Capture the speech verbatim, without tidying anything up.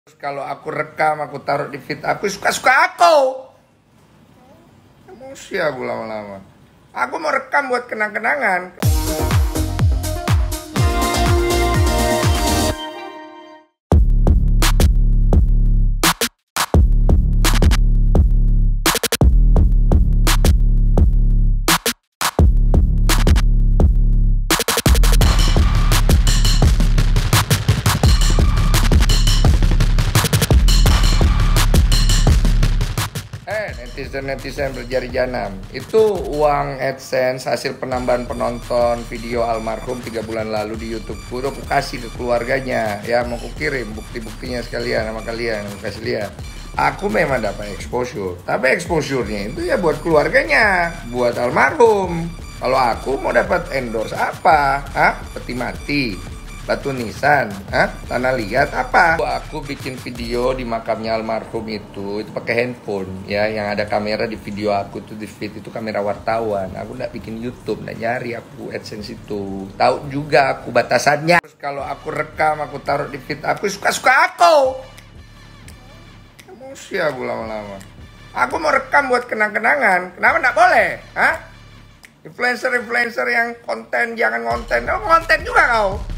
Terus kalau aku rekam, aku taruh di feed aku, suka-suka aku. Emosi aku lama-lama. Aku mau rekam buat kenang-kenangan. Netizen-netizen berjari janam, itu uang AdSense hasil penambahan penonton video almarhum tiga bulan lalu di YouTube. Udah aku kasih ke keluarganya, ya mau aku kirim bukti-buktinya sekalian sama kalian, aku kasih lihat. Aku memang dapat exposure, tapi exposure-nya itu ya buat keluarganya, buat almarhum. Kalau aku mau dapat endorse apa? Hah? Peti mati? Batu nisan, hah? Tanah liat apa? Aku bikin video di makamnya almarhum itu, itu pakai handphone, ya, yang ada kamera di video aku tuh di feed itu kamera wartawan. Aku nggak bikin YouTube, nggak nyari aku AdSense itu. Tahu juga aku batasannya. Terus kalau aku rekam, aku taruh di feed aku, suka-suka aku. Emosi aku lama-lama. Aku mau rekam buat kenang-kenangan, kenapa nggak boleh? Hah? Influencer-influencer yang konten jangan konten, oh konten juga kau.